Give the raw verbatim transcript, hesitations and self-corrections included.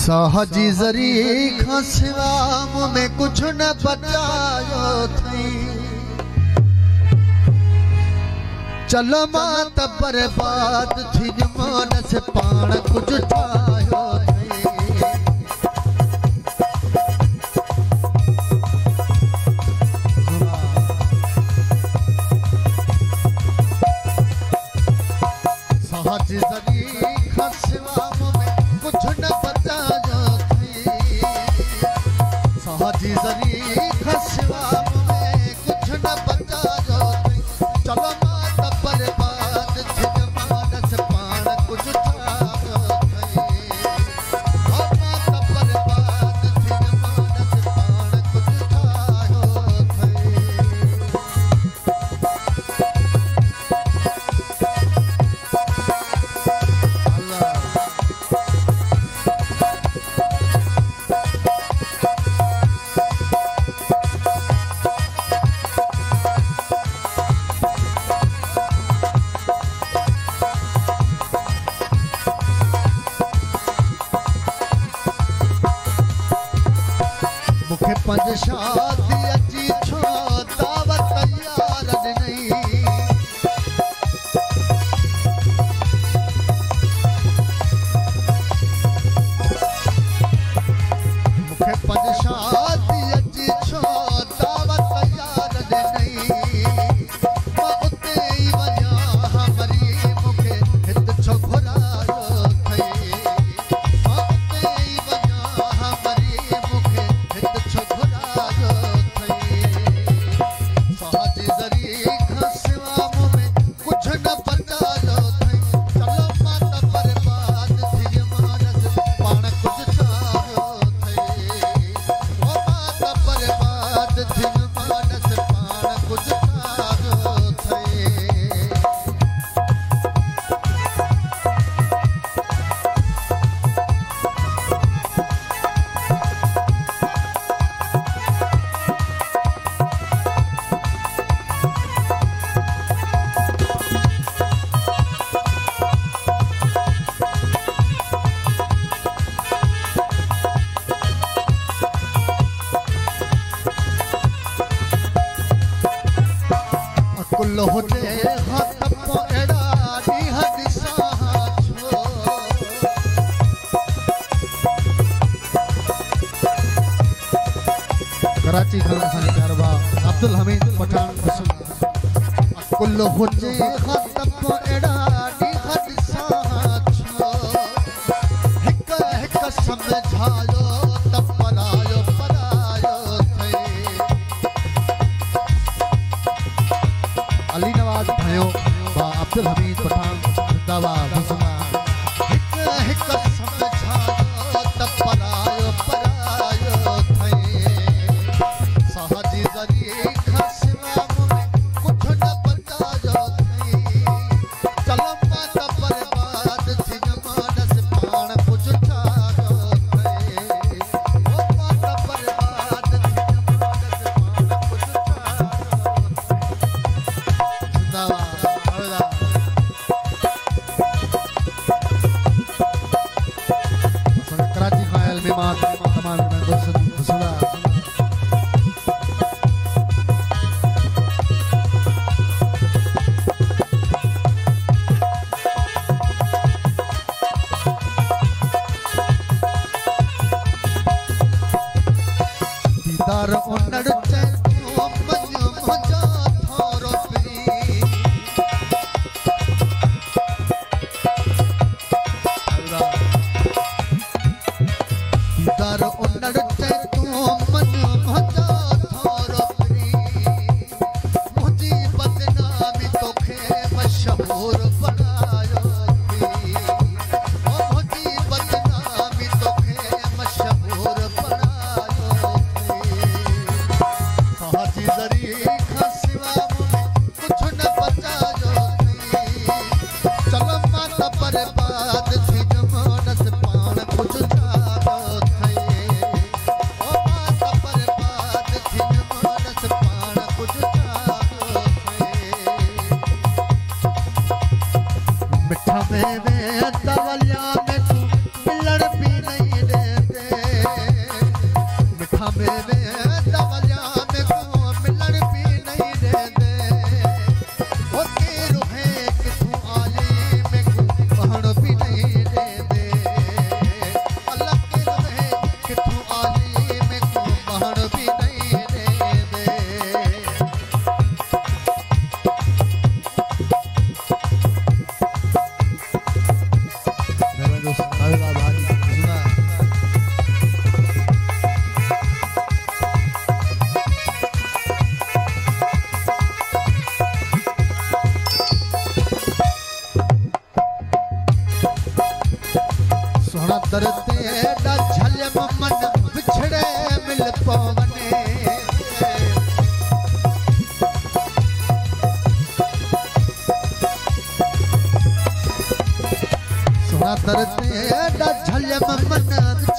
सहजी जरी खसवा में कुछ न बचायो थई चलो मात बर्बाद थी मन से पाण कुछ ठायो थई सहजी जरी खसवा में कुछ न बचायो थई सहजी जरी खसवा में कुछ न बचायो थई चलो मात बर्बाद थी मन से पाण कुछ ठायो थई मात बर्बाद थी मन से पाण कुछ ठायो थई मुखे पंज शादी अची छो दावत तैयार नहीं मुखे पंज शादी अची छो दावत तैयार नहीं मां उते ई वञा हमरी मुखे हित छो घुरायो थई मां उते ई वञा हमरी मुखे हित छो घुरायो थई सहजी जरी खसवा में कुछ न बचायो थई चलो मात बर्बाद थी मन से पाण कुछ ठायो थई ओ मात बर्बाद थी मन से पाण कुछ ठायो थई कुल होते हाथ पोड़ा दी हदिसा छो कराची खान सानी कारवा अब्दुल हमीद पठान कुल होते हाथ पोड़ा दी हदिसा छो हिक हिक समझायो तब पलायो पलायो थई अली नवाज भयो बा अब्दुल हमीद पठान जिंदाबाद मुसलमान हिक हिक समझायो तब परायो परायो थई सहजी जरी खसवा में कुछ न बचायो थई चलो मात बर्बाद थी मन से पाण कुछ ठायो थई ओ मात बर्बाद थी मन से पाण कुछ ठायो कराची खायल में मात तमाम में दोस्त खुशदा दीदार उन्नड़ चे तो मन मजा थारो प्री दीदार उन्नड़ चे तो मन मजा थारो प्री मुझी बदनामी तोखे मशहूर बनायो थी ओ मुझी बदनामी तोखे मशहूर बनायो थी सहजी जरी खसवा में कुछ न बचायो थई चलो मात बर्बाद थी मन से पाण कुछ ठायो थई एडा झलम मन बिछड़े मिल पवने सुना तरते एडा झलम मन